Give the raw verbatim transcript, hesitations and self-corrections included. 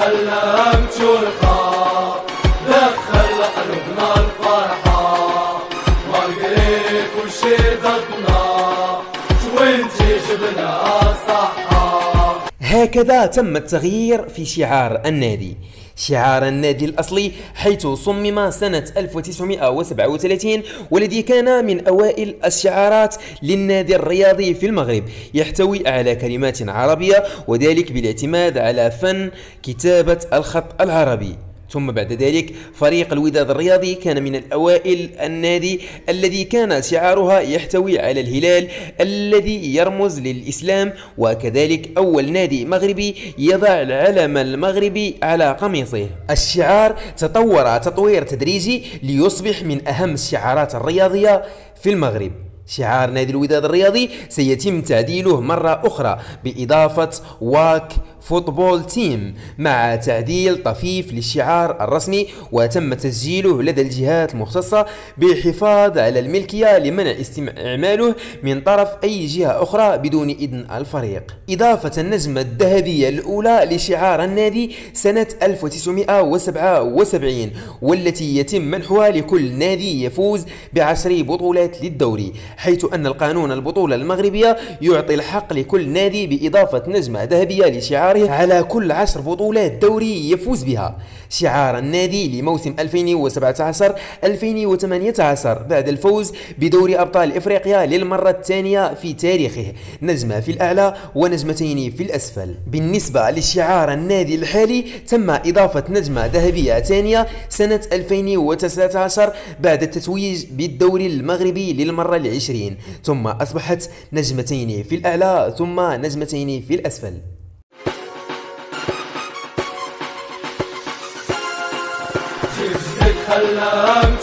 خلى امشوا الخاط، دخل قلوبنا الفرحة، مارغريت كل شي ضدنا، شو انتي جبنا الصحة. هكذا تم التغيير في شعار النادي. شعار النادي الأصلي حيث صمم سنة ألف وتسعمائة وسبعة وثلاثين، والذي كان من أوائل الشعارات للنادي الرياضي في المغرب، يحتوي على كلمات عربية، وذلك بالاعتماد على فن كتابة الخط العربي. ثم بعد ذلك فريق الوداد الرياضي كان من الأوائل النادي الذي كان شعارها يحتوي على الهلال الذي يرمز للإسلام، وكذلك أول نادي مغربي يضع العلم المغربي على قميصه. الشعار تطور تطوير تدريجي ليصبح من أهم الشعارات الرياضية في المغرب. شعار نادي الوداد الرياضي سيتم تعديله مرة أخرى بإضافة واك فوتبول تيم مع تعديل طفيف للشعار الرسمي، وتم تسجيله لدى الجهات المختصة بالحفاظ على الملكية لمنع استعماله من طرف أي جهة أخرى بدون إذن الفريق. إضافة النجمة الذهبية الأولى لشعار النادي سنة ألف وتسعمائة وسبعة وسبعين، والتي يتم منحها لكل نادي يفوز بعشر بطولات للدوري، حيث أن القانون البطولة المغربية يعطي الحق لكل نادي بإضافة نجمة ذهبية لشعاره على كل عشر بطولات دوري يفوز بها. شعار النادي لموسم ألفين وسبعة عشر ألفين وثمانية عشر بعد الفوز بدوري أبطال إفريقيا للمرة الثانية في تاريخه، نجمة في الأعلى ونجمتين في الأسفل. بالنسبة لشعار النادي الحالي تم إضافة نجمة ذهبية ثانية سنة ألفين وتسعة عشر بعد التتويج بالدوري المغربي للمرة العشرين، ثم أصبحت نجمتين في الأعلى ثم نجمتين في الأسفل. جدك خلى